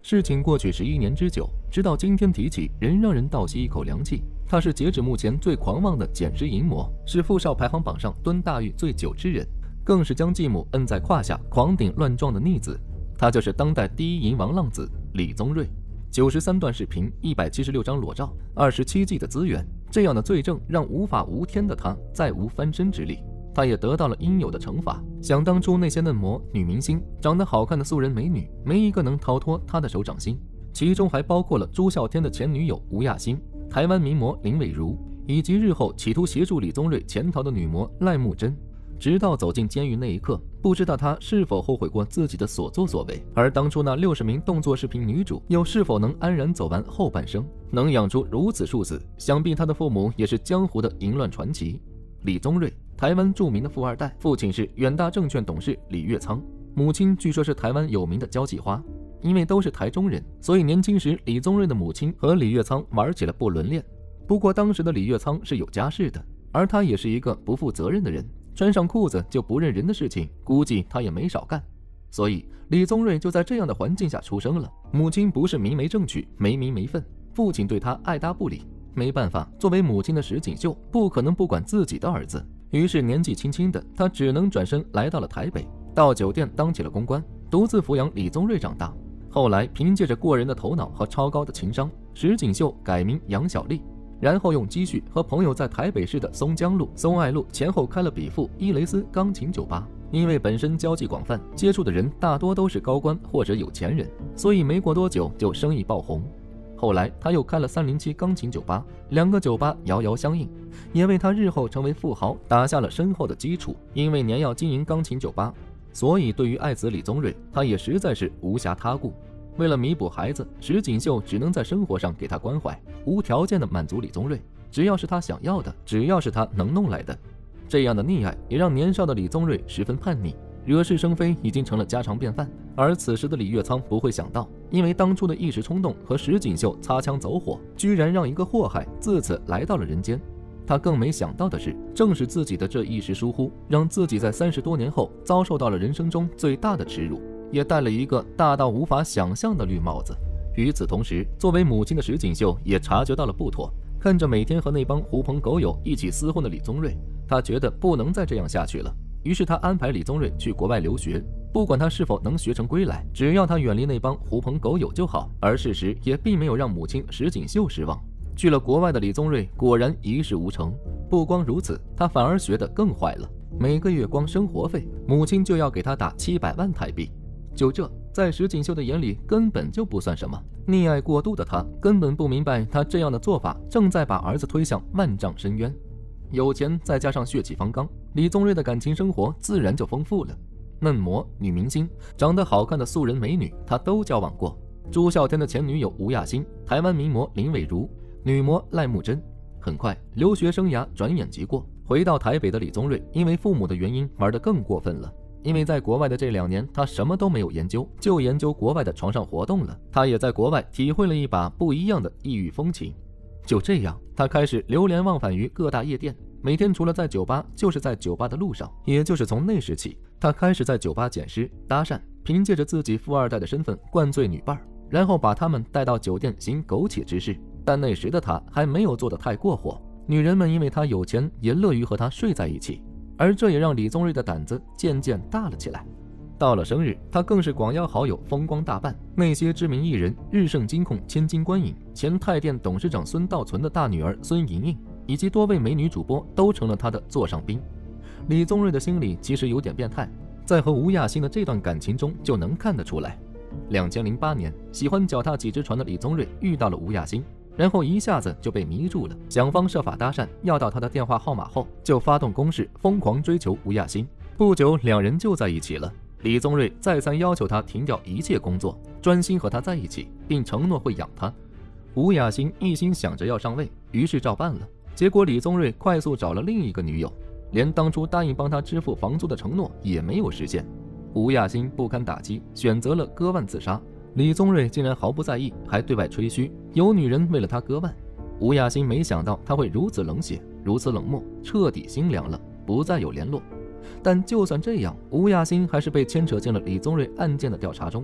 事情过去11年之久，直到今天提起，仍让人倒吸一口凉气。他是截止目前最狂妄的捡尸淫魔，是富少排行榜上蹲大狱最久之人，更是将继母摁在胯下狂顶乱撞的逆子。他就是当代第一淫王浪子李宗瑞。93段视频，176张裸照，27 G 的资源，这样的罪证让无法无天的他再无翻身之力。他也得到了应有的惩罚。想当初那些嫩模、女明星、长得好看的素人美女，没一个能逃脱他的手掌心，其中还包括了朱孝天的前女友吴亚欣、台湾名模林伟如，以及日后企图协助李宗瑞潜逃的女模赖慕真。直到走进监狱那一刻，不知道他是否后悔过自己的所作所为，而当初那60名动作视频女主又是否能安然走完后半生，能养出如此庶子，想必他的父母也是江湖的淫乱传奇。李宗瑞，台湾著名的富二代，父亲是远大证券董事李月仓，母亲据说是台湾有名的交际花。因为都是台中人，所以年轻时李宗瑞的母亲和李月仓玩起了不伦恋。不过当时的李月仓是有家室的，而他也是一个不负责任的人，穿上裤子就不认人的事情，估计他也没少干。所以李宗瑞就在这样的环境下出生了。母亲不是明媒正娶，没名没分，父亲对他爱答不理。没办法，作为母亲的石锦绣不可能不管自己的儿子，于是年纪轻轻的他只能转身来到了台北，到酒店当起了公关，独自抚养李宗瑞长大。后来凭借着过人的头脑和超高的情商，石锦绣改名杨小丽，然后用积蓄和朋友在台北市的松江路、松爱路前后开了比富伊雷斯钢琴酒吧。因为本身交际广泛，接触的人大多都是高官或者有钱人，所以没过多久就生意爆红。后来他又开了307钢琴酒吧，2个酒吧遥遥相应，也为他日后成为富豪打下了深厚的基础。因为年要经营钢琴酒吧，所以对于爱子李宗瑞，他也实在是无暇他顾。为了弥补孩子，石锦绣只能在生活上给他关怀，无条件的满足李宗瑞，只要是他想要的，只要是他能弄来的。这样的溺爱也让年少的李宗瑞十分叛逆，惹是生非已经成了家常便饭。而此时的李月仓不会想到，因为当初的一时冲动和石锦绣擦枪走火，居然让一个祸害自此来到了人间。他更没想到的是，正是自己的这一时疏忽，让自己在30多年后遭受到了人生中最大的耻辱，也戴了一个大到无法想象的绿帽子。与此同时，作为母亲的石锦绣也察觉到了不妥，看着每天和那帮狐朋狗友一起厮混的李宗瑞，他觉得不能再这样下去了。于是他安排李宗瑞去国外留学，不管他是否能学成归来，只要他远离那帮狐朋狗友就好。而事实也并没有让母亲石锦绣失望，去了国外的李宗瑞果然一事无成。不光如此，他反而学得更坏了，每个月光生活费，母亲就要给他打700万台币。就这，在石锦绣的眼里根本就不算什么。溺爱过度的他根本不明白，他这样的做法正在把儿子推向万丈深渊。有钱再加上血气方刚，李宗瑞的感情生活自然就丰富了。嫩模、女明星、长得好看的素人美女，他都交往过。朱孝天的前女友吴亚欣、台湾名模林伟如、女模赖慕真。很快，留学生涯转眼即过。回到台北的李宗瑞，因为父母的原因玩得更过分了。因为在国外的这2年，他什么都没有研究，就研究国外的床上活动了。他也在国外体会了一把不一样的异域风情。就这样，他开始流连忘返于各大夜店，每天除了在酒吧，就是在酒吧的路上。也就是从那时起，他开始在酒吧捡尸、搭讪，凭借着自己富二代的身份灌醉女伴，然后把他们带到酒店行苟且之事。但那时的他还没有做得太过火，女人们因为他有钱，也乐于和他睡在一起。而这也让李宗瑞的胆子渐渐大了起来。到了生日，他更是广邀好友风光大办，那些知名艺人日盛金控千金观影、前泰电董事长孙道存的大女儿孙莹莹，以及多位美女主播都成了他的座上宾。李宗瑞的心里其实有点变态，在和吴亚欣的这段感情中就能看得出来。2008年，喜欢脚踏几只船的李宗瑞遇到了吴亚欣，然后一下子就被迷住了，想方设法搭讪，要到他的电话号码后，就发动攻势，疯狂追求吴亚欣。不久，2人就在一起了。李宗瑞再三要求他停掉一切工作，专心和他在一起，并承诺会养他。吴亚欣一心想着要上位，于是照办了。结果李宗瑞快速找了另一个女友，连当初答应帮他支付房租的承诺也没有实现。吴亚欣不堪打击，选择了割腕自杀。李宗瑞竟然毫不在意，还对外吹嘘有女人为了他割腕。吴亚欣没想到他会如此冷血，如此冷漠，彻底心凉了，不再有联络。但就算这样，吴亚欣还是被牵扯进了李宗瑞案件的调查中。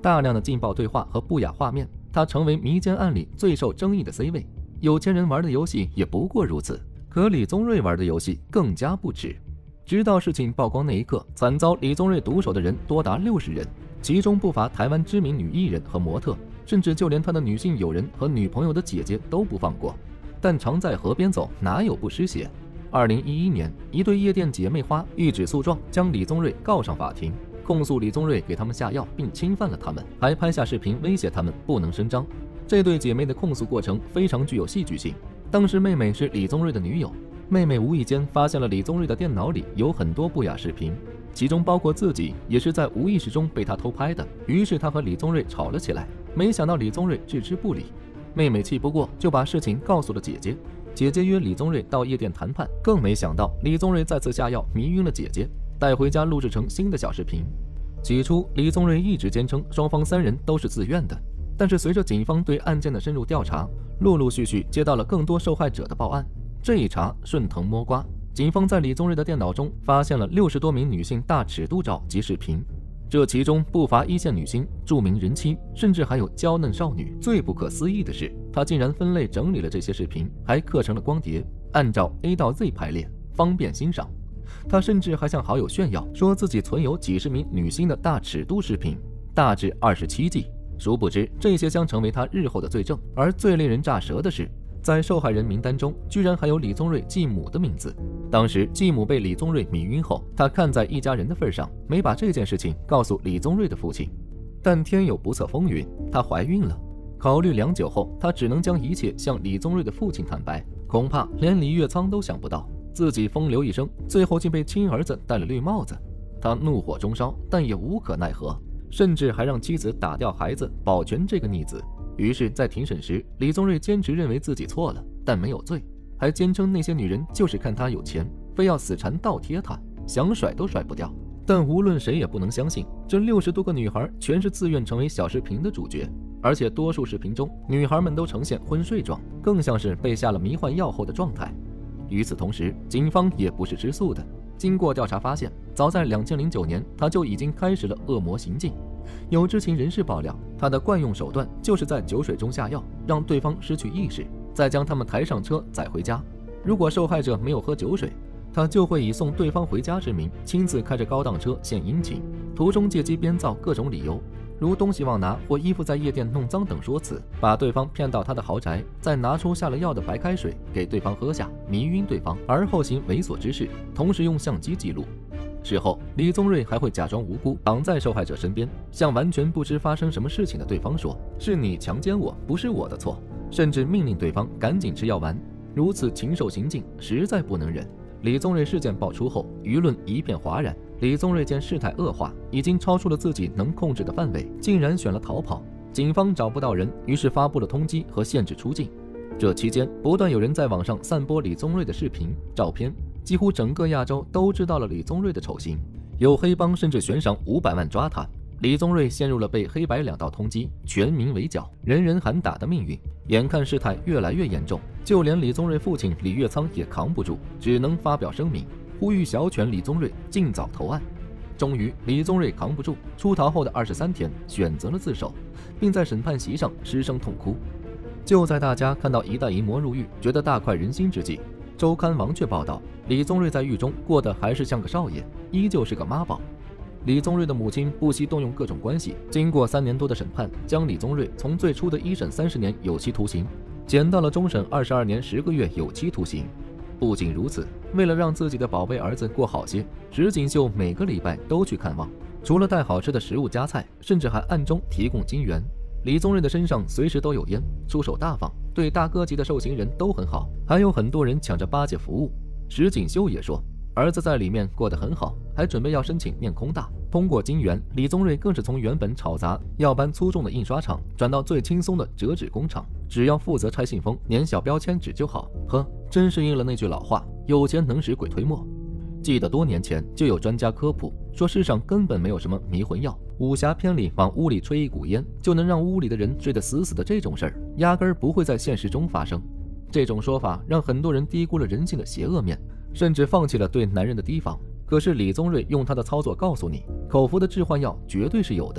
大量的劲爆对话和不雅画面，他成为迷奸案里最受争议的 C 位。有钱人玩的游戏也不过如此，可李宗瑞玩的游戏更加不耻。直到事情曝光那一刻，惨遭李宗瑞毒手的人多达60人，其中不乏台湾知名女艺人和模特，甚至就连他的女性友人和女朋友的姐姐都不放过。但常在河边走，哪有不湿鞋？2011年，一对夜店姐妹花一纸诉状，将李宗瑞告上法庭，控诉李宗瑞给他们下药并侵犯了他们，还拍下视频威胁他们不能声张。这对姐妹的控诉过程非常具有戏剧性。当时妹妹是李宗瑞的女友，妹妹无意间发现了李宗瑞的电脑里有很多不雅视频，其中包括自己也是在无意识中被他偷拍的。于是她和李宗瑞吵了起来，没想到李宗瑞置之不理。妹妹气不过，就把事情告诉了姐姐。姐姐约李宗瑞到夜店谈判，更没想到李宗瑞再次下药迷晕了姐姐，带回家录制成新的小视频。起初李宗瑞一直坚称双方3人都是自愿的，但是随着警方对案件的深入调查，陆陆续续接到了更多受害者的报案。这一查顺藤摸瓜，警方在李宗瑞的电脑中发现了60多名女性大尺度照及视频，这其中不乏一线女星、著名人妻，甚至还有娇嫩少女。最不可思议的是，他竟然分类整理了这些视频，还刻成了光碟，按照 A 到 Z 排列，方便欣赏。他甚至还向好友炫耀，说自己存有几十名女星的大尺度视频，大致27G。殊不知，这些将成为他日后的罪证。而最令人咋舌的是，在受害人名单中，居然还有李宗瑞继母的名字。当时继母被李宗瑞迷晕后，他看在一家人的份上，没把这件事情告诉李宗瑞的父亲。但天有不测风云，她怀孕了。考虑良久后，她只能将一切向李宗瑞的父亲坦白。恐怕连李月仓都想不到，自己风流一生，最后竟被亲儿子戴了绿帽子。他怒火中烧，但也无可奈何，甚至还让妻子打掉孩子，保全这个逆子。于是，在庭审时，李宗瑞坚持认为自己错了，但没有罪，还坚称那些女人就是看他有钱，非要死缠倒贴他，想甩都甩不掉。但无论谁也不能相信，这60多个女孩全是自愿成为小视频的主角，而且多数视频中，女孩们都呈现昏睡状，更像是被下了迷幻药后的状态。与此同时，警方也不是吃素的。经过调查发现，早在2009年，他就已经开始了恶魔行径。有知情人士爆料，他的惯用手段就是在酒水中下药，让对方失去意识，再将他们抬上车载回家。如果受害者没有喝酒水，他就会以送对方回家之名，亲自开着高档车献殷勤，途中借机编造各种理由，如东西忘拿或衣服在夜店弄脏等说辞，把对方骗到他的豪宅，再拿出下了药的白开水给对方喝下，迷晕对方，而后行猥琐之事，同时用相机记录。事后，李宗瑞还会假装无辜，挡在受害者身边，向完全不知发生什么事情的对方说：“是你强奸我，不是我的错。”甚至命令对方赶紧吃药丸。如此禽兽行径，实在不能忍。李宗瑞事件爆出后，舆论一片哗然。李宗瑞见事态恶化，已经超出了自己能控制的范围，竟然选了逃跑。警方找不到人，于是发布了通缉和限制出境。这期间，不断有人在网上散播李宗瑞的视频、照片。几乎整个亚洲都知道了李宗瑞的丑行，有黑帮甚至悬赏500万抓他。李宗瑞陷入了被黑白2道通缉、全民围剿、人人喊打的命运。眼看事态越来越严重，就连李宗瑞父亲李月仓也扛不住，只能发表声明，呼吁小犬李宗瑞尽早投案。终于，李宗瑞扛不住，出逃后的23天选择了自首，并在审判席上失声痛哭。就在大家看到一代淫魔入狱，觉得大快人心之际，周刊王却报道，李宗瑞在狱中过得还是像个少爷，依旧是个妈宝。李宗瑞的母亲不惜动用各种关系，经过3年多的审判，将李宗瑞从最初的1审30年有期徒刑，减到了终审22年10个月有期徒刑。不仅如此，为了让自己的宝贝儿子过好些，石锦绣每个礼拜都去看望，除了带好吃的食物夹菜，甚至还暗中提供金元。李宗瑞的身上随时都有烟，出手大方，对大哥级的受刑人都很好，还有很多人抢着巴结服务。石锦绣也说，儿子在里面过得很好，还准备要申请念空大。通过金元，李宗瑞更是从原本吵杂要搬粗重的印刷厂，转到最轻松的折纸工厂，只要负责拆信封、粘小标签纸就好。呵，真是应了那句老话，有钱能使鬼推磨。记得多年前就有专家科普说，世上根本没有什么迷魂药，武侠片里往屋里吹一股烟就能让屋里的人睡得死死的这种事儿，压根儿不会在现实中发生。这种说法让很多人低估了人性的邪恶面，甚至放弃了对男人的提防。可是李宗瑞用他的操作告诉你，口服的致幻药绝对是有的，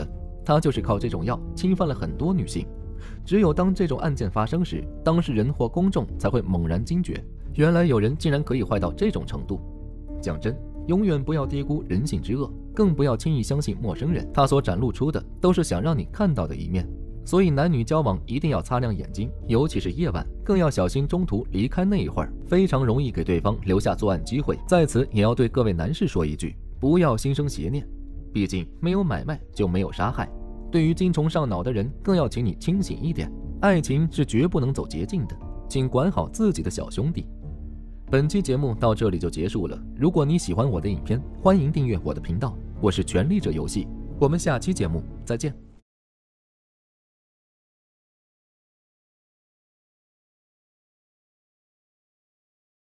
他就是靠这种药侵犯了很多女性。只有当这种案件发生时，当事人或公众才会猛然惊觉，原来有人竟然可以坏到这种程度。讲真，永远不要低估人性之恶，更不要轻易相信陌生人，他所展露出的都是想让你看到的一面。所以男女交往一定要擦亮眼睛，尤其是夜晚，更要小心中途离开那一会儿，非常容易给对方留下作案机会。在此也要对各位男士说一句，不要心生邪念，毕竟没有买卖就没有杀害。对于精虫上脑的人，更要请你清醒一点，爱情是绝不能走捷径的，请管好自己的小兄弟。本期节目到这里就结束了，如果你喜欢我的影片，欢迎订阅我的频道，我是权力者游戏，我们下期节目再见。